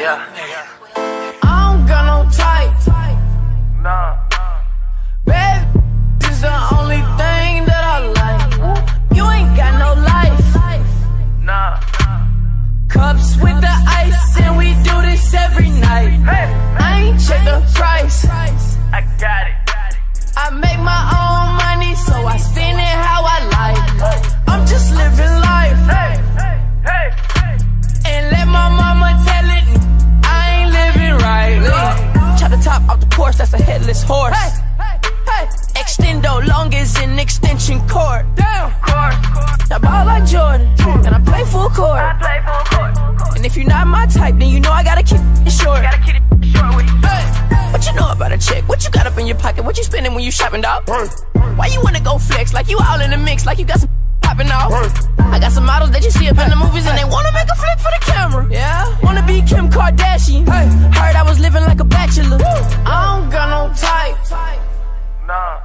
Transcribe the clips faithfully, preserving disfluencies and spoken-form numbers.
Yeah. I don't got no type. Nah. Baby, this is the only thing that I like. You ain't got no life. Nah. Cups with the ice, and we do this every night. Hey. I ain't check the price. I got it. I make my own money, so I spend it how I like. I'm just living life. Hey, hey, hey, hey. And let my mama tell it, I ain't living right. Chop the top off the Porsche, that's a headless horse. Hey, hey, hey. Extendo long as an extension cord. Damn. Court, court. I ball like Jordan, and I play full court. I play full court. And if you're not my type, then you know I gotta keep it short. Gotta keep it short with you. Hey, what you know about a chick? What you got up in your pocket? What you spending when you shopping, dog? Why you wanna go flex? Like you all in the mix, like you got some popping off. I got some models that you see up in the movies, and they wanna make a flick for the camera. Yeah, wanna be Kim Kardashian. Hey, heard I was living like a bachelor. I don't got no type. Nah.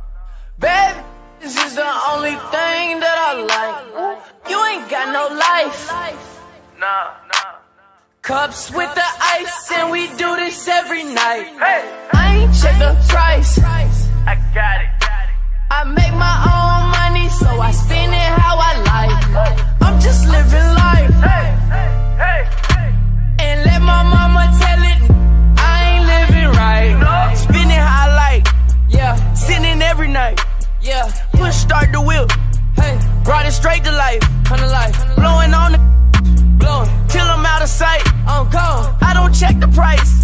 Baby, this is the only thing that I like. You ain't got no life. Nah. Nah. Cups with the ice, and we do this every night. Hey. I ain't check the price. I got it. I make my own money, so I spend it how I like. I'm just living life. Hey, hey, hey, hey. And let my mama tell it, I ain't living right. No. Spend it how I like. Yeah, sinning every night. Yeah, push start the wheel. Hey, brought it straight to life. Come to life. Blowing on the blowing till I'm out of sight. I'm gone. I don't check the price.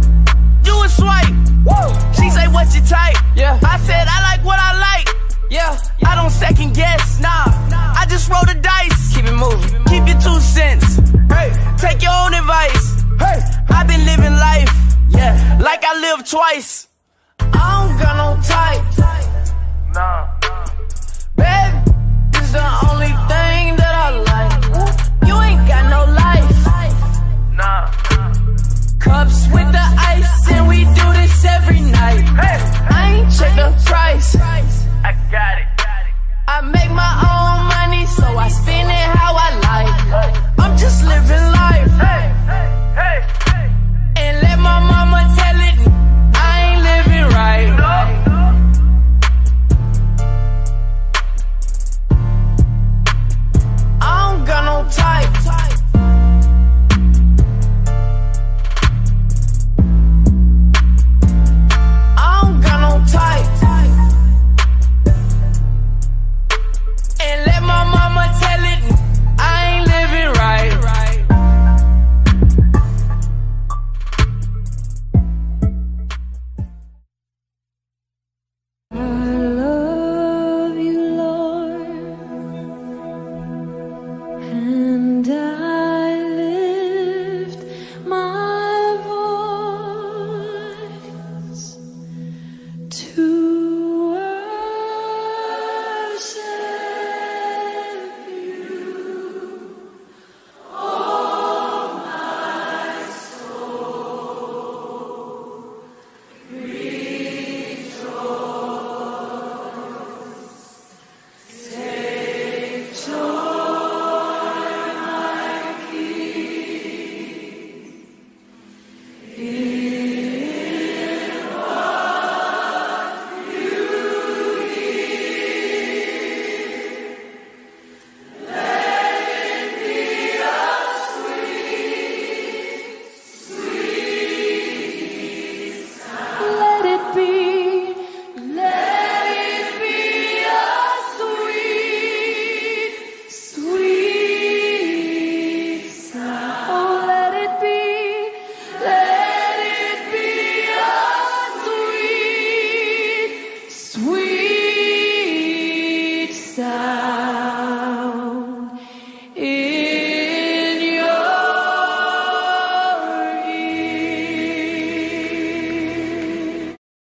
Do a swipe. Woo. She say, what's your type? Yeah. I said, I like what I like. Yeah. I don't second guess. Nah. I just roll the dice. Keep it moving. Keep your two cents. Hey. Take your own advice. Hey. I've been living life. Yeah. Like I lived twice. I don't got no type. Nah.